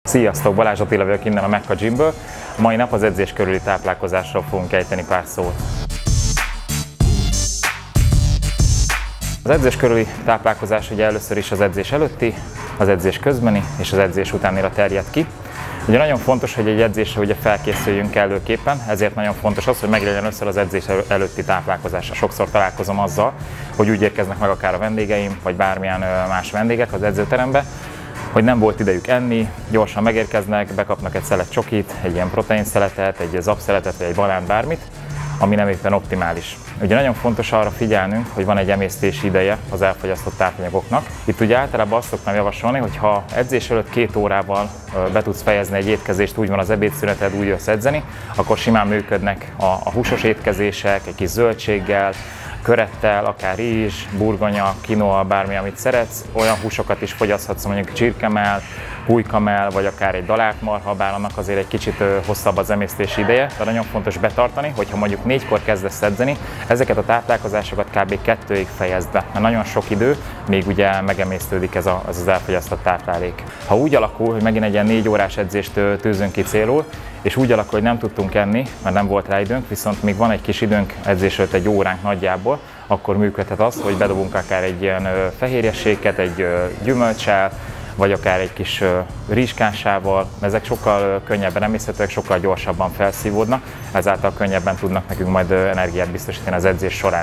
Sziasztok! Balázs Attila vagyok innen a Mekka Gymből. Mai nap az edzés körüli táplálkozásról fogunk ejteni pár szót. Az edzés körüli táplálkozás ugye először is az edzés előtti, az edzés közbeni és az edzés utánira terjed ki. Ugye nagyon fontos, hogy egy edzésre ugye felkészüljünk kellőképpen, ezért nagyon fontos az, hogy meglegyen össze az edzés előtti táplálkozás. Sokszor találkozom azzal, hogy úgy érkeznek meg akár a vendégeim, vagy bármilyen más vendégek az edzőterembe, hogy nem volt idejük enni, gyorsan megérkeznek, bekapnak egy szelet csokit, egy ilyen proteinszeletet, egy zabszeletet vagy egy banánt, bármit, ami nem éppen optimális. Ugye nagyon fontos arra figyelnünk, hogy van egy emésztési ideje az elfogyasztott tápanyagoknak. Itt ugye általában azt szoktam javasolni, hogy ha edzés előtt 2 órával be tudsz fejezni egy étkezést, úgy van az ebédszüneted, úgy jössz edzeni, akkor simán működnek a húsos étkezések, egy kis zöldséggel, körettel, akár rizs, burgonya, quinoa, bármi, amit szeretsz. Olyan húsokat is fogyaszthatsz, mondjuk csirkemell, pulykamell, vagy akár egy dalált marha, bár annak azért egy kicsit hosszabb az emésztési ideje, de nagyon fontos betartani, hogyha mondjuk 4-kor kezdesz edzeni, ezeket a táplálkozásokat kb. 2-ig fejezd be, mert nagyon sok idő, még ugye megemésztődik ez az elfogyasztott táplálék. Ha úgy alakul, hogy megint egy ilyen 4 órás edzést tűzünk ki célul, és úgy alakul, hogy nem tudtunk enni, mert nem volt rá időnk, viszont még van egy kis időnk edzés előtt, egy óránk nagyjából, akkor működhet az, hogy bedobunk akár egy ilyen fehérjességet, egy gyümölccsel, vagy akár egy kis rizskássával. Ezek sokkal könnyebben emészhetőek, sokkal gyorsabban felszívódnak, ezáltal könnyebben tudnak nekünk majd energiát biztosítani az edzés során.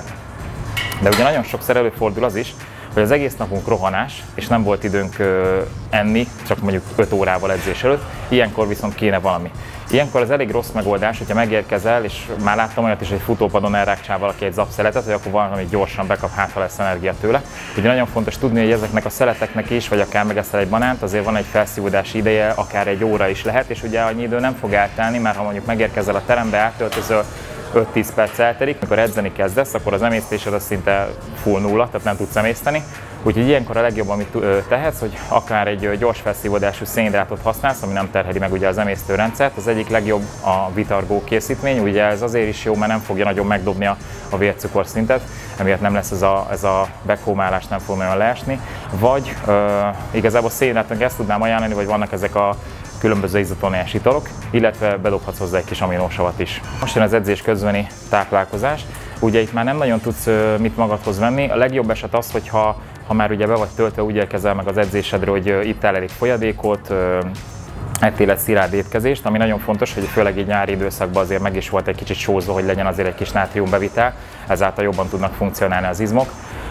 De ugye nagyon sokszor előfordul az is, hogy az egész napunk rohanás, és nem volt időnk enni, csak mondjuk 5 órával edzés előtt, ilyenkor viszont kéne valami. Ilyenkor az elég rossz megoldás, hogyha megérkezel, és már láttam olyat is, hogy futópadon elrágcsál valaki egy zabszeletet, hogy akkor valami gyorsan bekap, hát ha lesz energia tőle. Ugye nagyon fontos tudni, hogy ezeknek a szeleteknek is, vagy akár megeszel egy banánt, azért van egy felszívódási ideje, akár egy óra is lehet, és ugye annyi idő nem fog eltelni, mert ha mondjuk megérkezel a terembe, átöltözöl, 5-10 perc eltelik, amikor edzeni kezdesz, akkor az emésztésed az szinte full nulla, tehát nem tudsz emészteni. Úgyhogy ilyenkor a legjobb, amit tehetsz, hogy akár egy gyors felszívódású szénhidrátot használsz, ami nem terheli meg ugye az emésztőrendszert. Az egyik legjobb a Vitargo készítmény, ugye ez azért is jó, mert nem fogja nagyon megdobni a vércukorszintet, emiatt nem lesz ez a bekómálás, nem fog nagyon leesni. Vagy igazából szénhidrátot ezt tudnám ajánlani, vagy vannak ezek a különböző izotóniás italok, illetve bedobhatsz hozzá egy kis aminósavat is. Most jön az edzés közbeni táplálkozás. Ugye itt már nem nagyon tudsz mit magadhoz venni. A legjobb eset az, hogy ha már ugye be vagy töltve, úgy érkezel meg az edzésedre, hogy ittál elég folyadékot, ettél egy szilárd étkezést, ami nagyon fontos, hogy főleg egy nyári időszakban azért meg is volt egy kicsit sózó, hogy legyen azért egy kis nátriumbevitel, ezáltal jobban tudnak funkcionálni az izmok.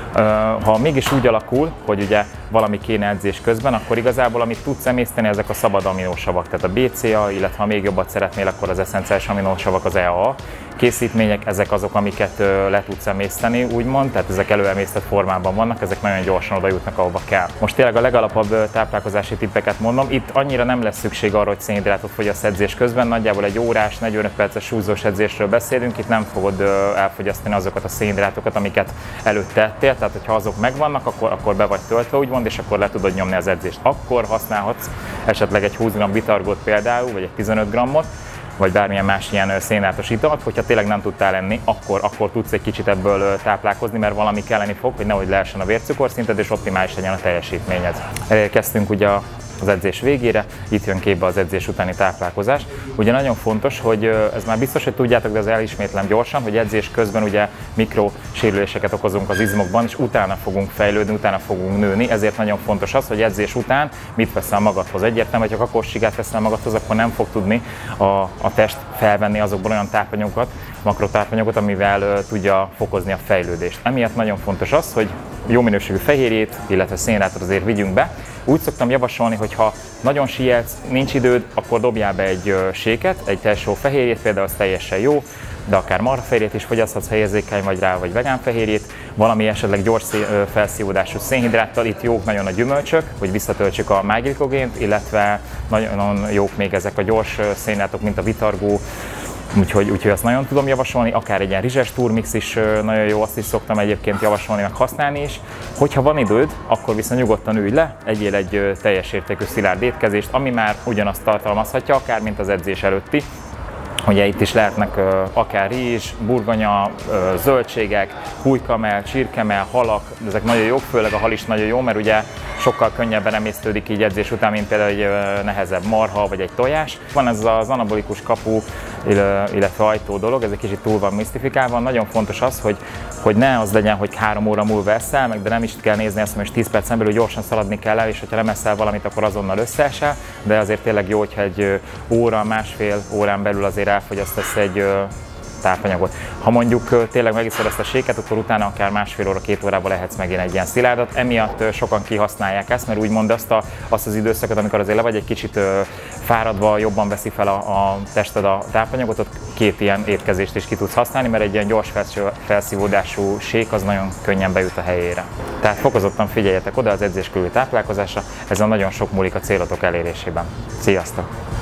Ha mégis úgy alakul, hogy ugye valami kéne edzés közben, akkor igazából amit tudsz emészteni, ezek a szabad aminósavak, tehát a BCA, illetve ha még jobbat szeretnél, akkor az esszenciális aminósavak, az EAA készítmények, ezek azok, amiket le tudsz emészteni, úgymond, tehát ezek előemésztett formában vannak, ezek nagyon gyorsan oda jutnak, ahova kell. Most tényleg a legalapabb táplálkozási tippeket mondom, itt annyira nem lesz szükség arra, hogy szénhidrátot fogyassz edzés közben, nagyjából egy órás, 45 perces súlyzós edzésről beszélünk, itt nem fogod elfogyasztani azokat a szénhidrátokat, amiket előtte ettél, tehát hogyha azok megvannak, akkor be vagy töltve, úgymond, és akkor le tudod nyomni az edzést. Akkor használhatsz esetleg egy 20 g Vitargót például, vagy egy 15 g-ot, vagy bármilyen más ilyen szénhidrátos italt, hogyha tényleg nem tudtál enni, akkor tudsz egy kicsit ebből táplálkozni, mert valami kelleni fog, hogy nehogy leessen a vércukorszinted, és optimális legyen a teljesítményed. Elérkeztünk ugye az edzés végére, itt jön képbe az edzés utáni táplálkozás. Ugye nagyon fontos, hogy ez már biztos, hogy tudjátok, de az elismétlem gyorsan, hogy edzés közben ugye mikrosérüléseket okozunk az izmokban, és utána fogunk fejlődni, utána fogunk nőni, ezért nagyon fontos az, hogy edzés után mit veszel magadhoz. Egyértelmű, hogy ha kakóssigát veszel magadhoz, akkor nem fog tudni a test felvenni azokból olyan tápanyagokat, makrotápanyagokat, amivel tudja fokozni a fejlődést. Emiatt nagyon fontos az, hogy jó minőségű fehérjét, illetve szénhidrátot azért vigyünk be. Úgy szoktam javasolni, hogy ha nagyon sietsz, nincs időd, akkor dobjál be egy séket, egy testsó fehérjét, például az teljesen jó, de akár marhafehérjét is fogyaszthatsz, ha érzékeny vagy rá, vagy vegán fehérjét, valami esetleg gyors felszívódású szénhidráttal, itt jók nagyon a gyümölcsök, hogy visszatöltsük a májglikogént, illetve nagyon jók még ezek a gyors szénhidrátok, mint a Vitargo, úgyhogy azt nagyon tudom javasolni, akár egy ilyen rizses turmix is nagyon jó, azt is szoktam egyébként javasolni, meg használni is. Hogyha van időd, akkor viszont nyugodtan ülj le, egyél egy teljes értékű szilárd étkezést, ami már ugyanazt tartalmazhatja, akár mint az edzés előtti. Ugye itt is lehetnek akár rizs, burgonya, zöldségek, hújkamell, csirkemell, halak, ezek nagyon jók, főleg a hal is nagyon jó, mert ugye sokkal könnyebben emésztődik így edzés után, mint például egy nehezebb marha vagy egy tojás. Van ez az anabolikus kapu, illetve ajtó dolog, ez egy kicsit túl van misztifikálva. Nagyon fontos az, hogy ne az legyen, hogy 3 óra múlva eszel, meg de nem is kell nézni azt, hogy 10 percen belül gyorsan szaladni kell el, és hogyha nem eszel valamit, akkor azonnal összeesel, de azért tényleg jó, hogyha egy óra, másfél órán belül azért elfogyasztasz egy tápanyagot. Ha mondjuk tényleg megiszod ezt a séket, akkor utána akár másfél óra, 2 órában lehetsz megint egy ilyen szilárdat. Emiatt sokan kihasználják ezt, mert úgymond azt az időszakot, amikor azért le vagy egy kicsit fáradva, jobban veszi fel a tested a tápanyagot, ott 2 ilyen étkezést is ki tudsz használni, mert egy ilyen gyors felszívódású sék az nagyon könnyen bejut a helyére. Tehát fokozottan figyeljetek oda az edzés körüli táplálkozásra, ezzel nagyon sok múlik a célotok elérésében. Sziasztok!